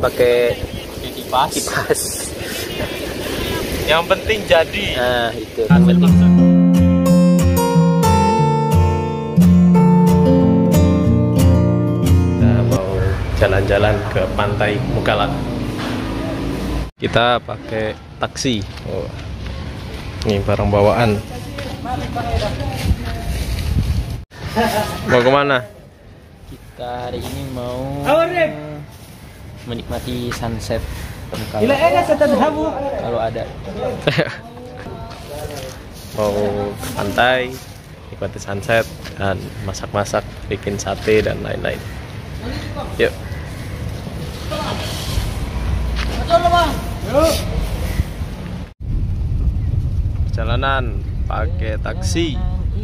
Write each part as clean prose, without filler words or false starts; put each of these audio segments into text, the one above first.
pakai kipas. Yang penting jadi. Nah, itu yang penting. Kita mau jalan-jalan ke pantai Mukalak. Kita pakai taksi. Oh. Ini barang bawaan. Mau kemana? Kita hari ini mau menikmati sunset kalau ada. Mau ke pantai, nikmati sunset dan masak-masak, bikin sate dan lain-lain. Yuk. Perjalanan pakai taksi.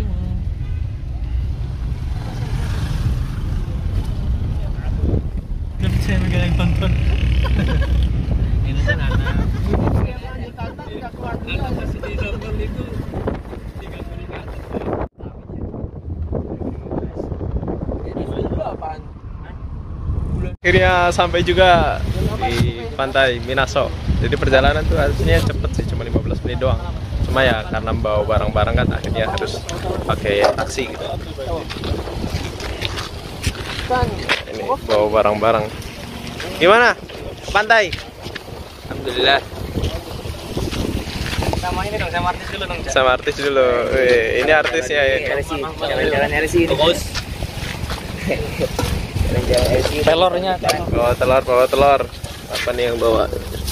Saya yang tonton. Ini kan anak. Akhirnya sampai juga di pantai Minaso. Jadi perjalanan tuh harusnya cepet sih, cuma 15 menit doang. Cuma ya karena bawa barang-barang kan akhirnya harus pakai taksi gitu. Ini bawa barang-barang. Gimana? Ke pantai? Alhamdulillah. Sama ini dong, sama artis dulu dong. Sama artis dulu. Wih, ini artisnya ya. Jalan-jalan RC ini. Bos. Telurnya. Bawa telur. Apa nih yang bawa?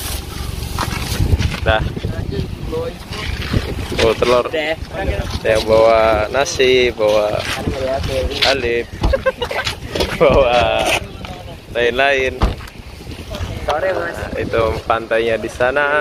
Dah. Bawa telur. Yang bawa nasi, bawa alif, bawa lain-lain. Nah, itu pantainya di sana.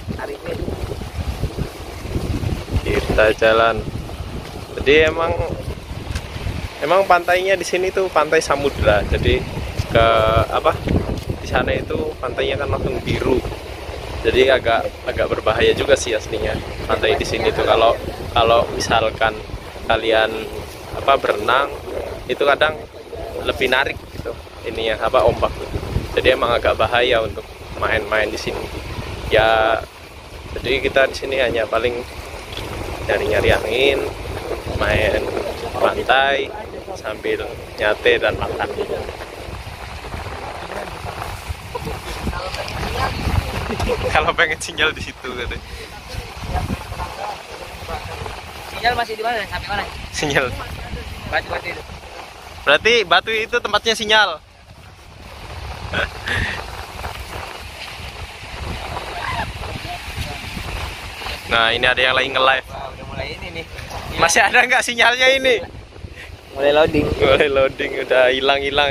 Kita jalan. Jadi emang pantainya di sini tuh pantai samudra. Jadi ke apa? Di sana itu pantainya kan langsung biru. Jadi agak berbahaya juga sih aslinya pantai di sini tuh kalau misalkan kalian berenang itu kadang lebih narik gitu ininya ombak tuh. Jadi emang agak bahaya untuk main-main di sini. Ya jadi kita di sini hanya paling nyari-nyari angin, main pantai sambil nyate dan makan. Kalau pengen sinyal di situ katanya. Sinyal masih di mana? Sampai mana? Sinyal. Batu itu. Berarti batu itu tempatnya sinyal. Nah, ini ada yang lagi nge-live. Wah, udah mulai ini nih. Masih ada nggak sinyalnya ini? Mulai loading. Mulai loading, udah hilang-hilang.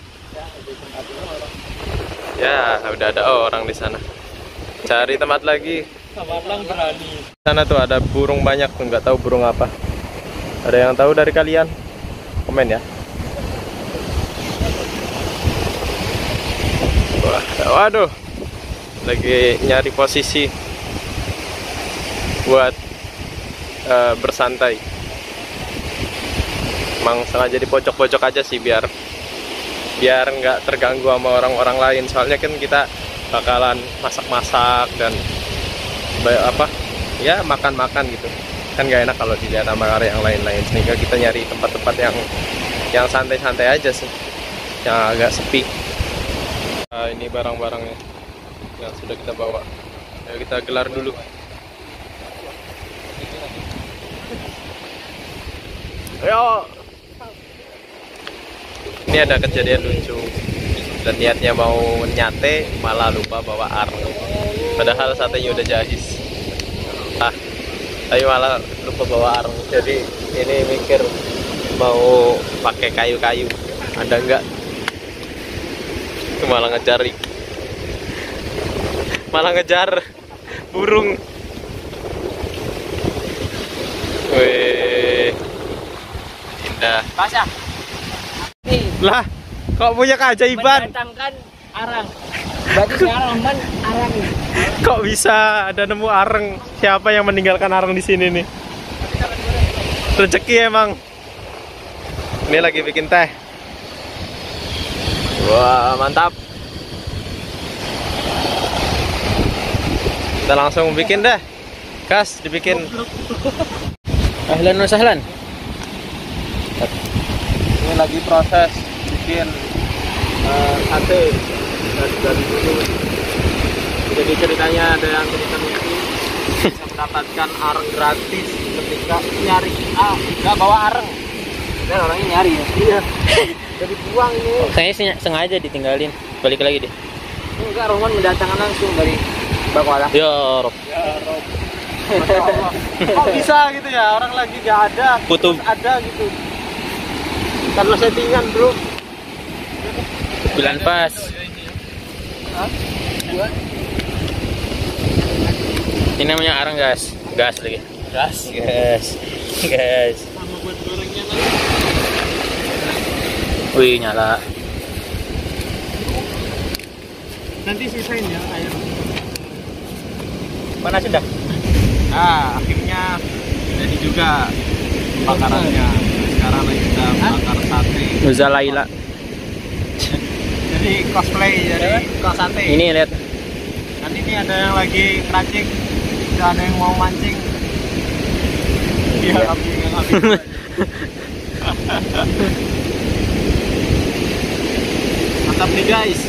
Ya, udah ada orang di sana. Cari tempat lagi. Sabarlang berani. Di sana tuh ada burung banyak, nggak tahu burung apa. Ada yang tahu dari kalian? Komen ya. Waduh, lagi nyari posisi buat bersantai. Emang sengaja di pojok-pojok aja sih biar nggak terganggu sama orang-orang lain. Soalnya kan kita bakalan masak-masak dan ya makan-makan gitu. Kan nggak enak kalau dilihat sama area yang lain-lain. Sehingga kita nyari tempat-tempat yang santai-santai aja sih, yang agak sepi. Ini barang-barangnya yang sudah kita bawa. Ayo kita gelar dulu. Ayo. Ini ada kejadian lucu. Dan niatnya mau nyate malah lupa bawa arang. Padahal satenya udah jahis. Tapi malah lupa bawa arang. Jadi ini mikir mau pakai kayu-kayu. Ada enggak? Malah ngejar burung. Wih, indah. Basah. Nih, Lah, kok punya keajaiban? mendatangkan arang. Berarti sekarang man arang ini. Kok bisa ada nemu arang? Siapa yang meninggalkan arang di sini nih? Rezeki emang. Ini lagi bikin teh. Wah, mantap. Kita langsung bikin dah. Gas dibikin. Ahlan wa sahlan. Ini lagi proses bikin sate dari dulu. Jadi ceritanya ada yang cerita itu bisa mendapatkan areng gratis ketika nyari nggak bawa areng. Dan orangnya nyari ya. Iya. Jadi buang ini. Saya sengaja ditinggalin. Balik lagi deh. Enggak, Roman mendatangkan langsung dari Bakwala. Ya Rob. Ya Rob. Masya Allah. Kok bisa gitu ya, orang lagi nggak ada, Butuh. terus ada gitu. Karena settingan bro. Bulan pas. Ini namanya arang gas. Gas lagi. Gas. Gas. Gas. Sama buat gorengnya Wih, nyala. nanti sisain ya air. Panas sudah. Nah, akhirnya jadi juga bakarannya. Sekarang lagi kita bakar sate. Nuzalaila. Jadi cosplay jadi tukang sate. Ini lihat. Nanti ini ada yang lagi keracik, ada yang mau mancing. Iya, api yang api. Mantap nih guys.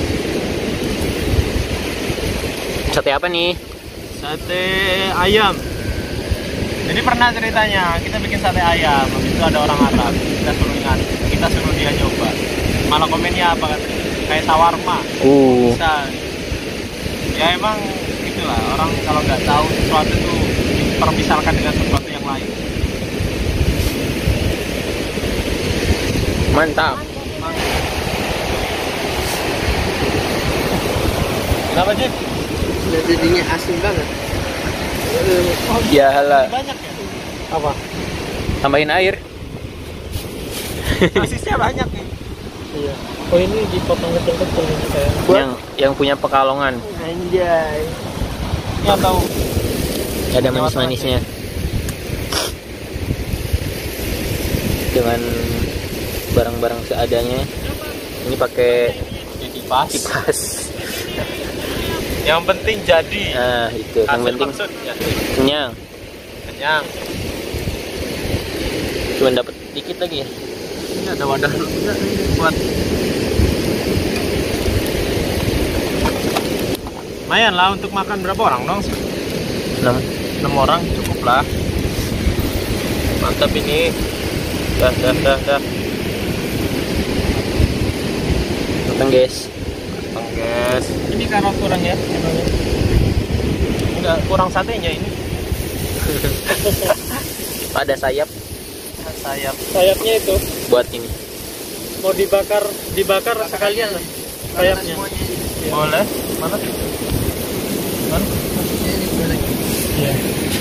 Sate apa nih? Sate ayam. Jadi pernah ceritanya kita bikin sate ayam, habis itu ada orang Arab, kita suruh dia nyoba. Malah komennya apa katanya? Kayak shawarma. Bisa. Ya emang itulah orang kalau nggak tahu sesuatu itu dipermisalkan dengan sesuatu yang lain. Mantap. Kenapa sih? Jadinya asin banget. Ya lah. Banyak ya? Apa? Tambahin air. Asisnya banyak nih. Iya. Oh ini dipotong kecil-kecil ini kayak. Yang punya Pekalongan. Anjay. Ya tahu. Ada manis-manisnya. Dengan barang-barang seadanya. Ini pakai Kipas. kipas. Yang penting jadi. Nah, itu yang Hasil penting maksudnya. kenyang. Kenyang. Cuma dapat dikit lagi ya. Ini ada wadah buat. Lumayan lah untuk makan berapa orang dong? 6 orang cukup lah. Mantap ini. Dah. Matang guys. Guys. Ini karena kurang ya. Enggak kurang satenya ini. Ada sayap Sayapnya itu buat ini. mau dibakar sekalian lah sayapnya. Boleh. Mana? Iya.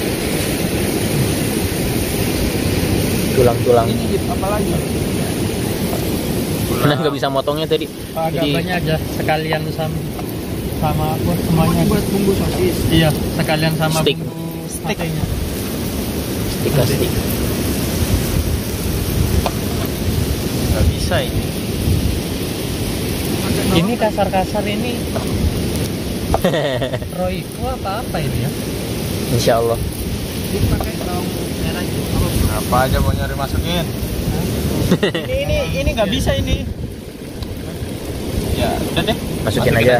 Tulang-tulang. Ini apa lagi? Nah, nggak bisa motongnya tadi. Agak Jadi- banyak aja sekalian sama buat semuanya. Buat bumbu sosis. Iya, sekalian sama Stick. bumbu satenya. Stick. Nggak bisa ini. Ini kasar-kasar ini. Royco apa ini ya? Insya Allah. Ini pakai bawang merah juga. Apa aja mau nyari masukin? ini nggak bisa ini. Ya, udah deh. Masukin aja.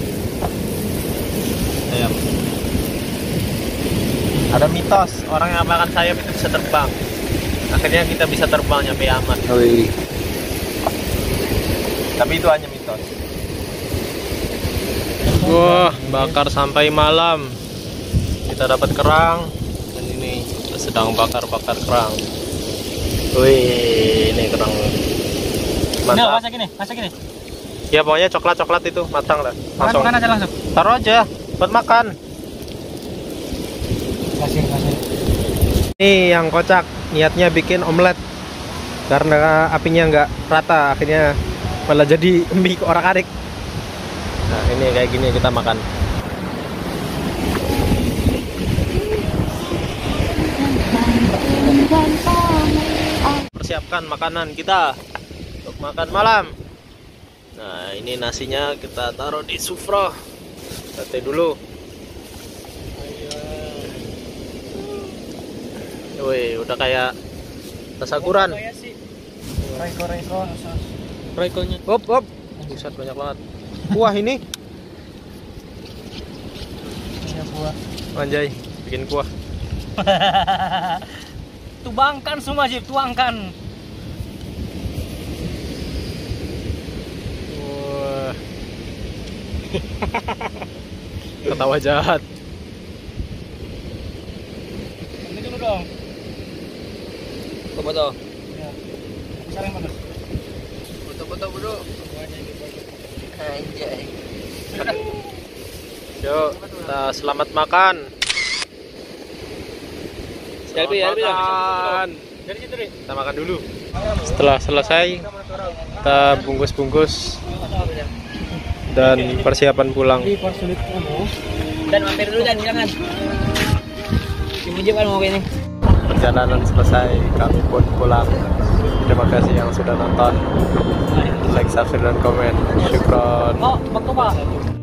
Ayam. Ada mitos orang yang makan sayap itu bisa terbang. Akhirnya kita bisa terbang nyampe aman. Wih. Tapi itu hanya mitos. Wah, bakar sampai malam. Kita dapat kerang dan ini kita sedang bakar-bakar kerang. Wih, ini kerang. Mantap. Masak ini. Ya pokoknya coklat itu matang lah. Langsung. Makan aja langsung. Taruh aja buat makan. Kasih. Ini yang kocak niatnya bikin omelet karena apinya nggak rata akhirnya malah jadi mie orak-arik. Nah ini kayak gini kita makan. Persiapkan makanan kita untuk makan malam. Nah ini nasinya kita taruh di sufro. Sate dulu. Wih, udah kayak tasakuran. Kayak sih. Reko-reko. Rekonya. Hop, hop. Buset, banyak banget. Kuah ini. Iya buah. Anjay, bikin kuah. Tuangkan semua sih, tuangkan. Wah. Ketawa jahat. Ini dulu dong. Foto-foto. Ya. Besar yang bagus. Foto-foto bro. Anjay. Yuk, kita selamat makan. Selfie, Selamat selfie, makan. Dari situ, Ri. Kita makan dulu. Setelah selesai, kita bungkus-bungkus dan persiapan pulang. Dipersulit kamu. Dan mampir dulu dan jangan. Dimuji kan mau ini. Perjalanan selesai, kami pun pulang. Terima kasih yang sudah nonton. Like, subscribe, dan komen. Syukron. Oh, bakto Pak.